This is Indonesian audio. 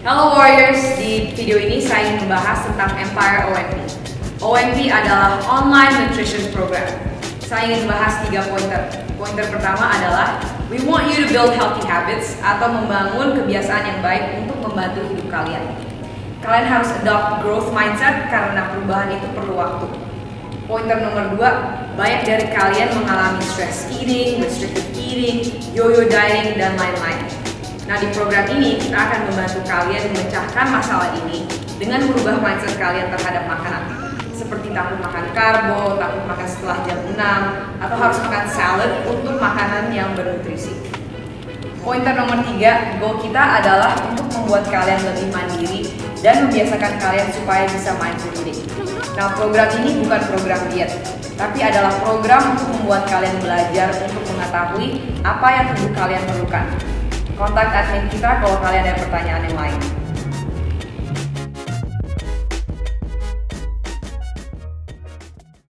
Hello Warriors, di video ini saya ingin membahas tentang Empire ONP. ONP adalah Online Nutrition Program. Saya ingin membahas 3 pointer. Pointer pertama adalah we want you to build healthy habits atau membangun kebiasaan yang baik untuk membantu hidup kalian. Kalian harus adopt growth mindset karena perubahan itu perlu waktu. Pointer nomor 2, banyak dari kalian mengalami stress eating, restrictive eating, yo-yo dieting, dan lain-lain. Nah, di program ini kita akan membantu kalian memecahkan masalah ini dengan merubah mindset kalian terhadap makanan. Seperti takut makan karbo, takut makan setelah jam 6, atau harus makan salad untuk makanan yang bernutrisi. Pointer nomor 3, goal kita adalah untuk membuat kalian lebih mandiri dan membiasakan kalian supaya bisa mindful eating. Nah, program ini bukan program diet, tapi adalah program untuk membuat kalian belajar untuk mengetahui apa yang tubuh kalian perlukan. Kontak admin kita kalau kalian ada pertanyaan yang lain.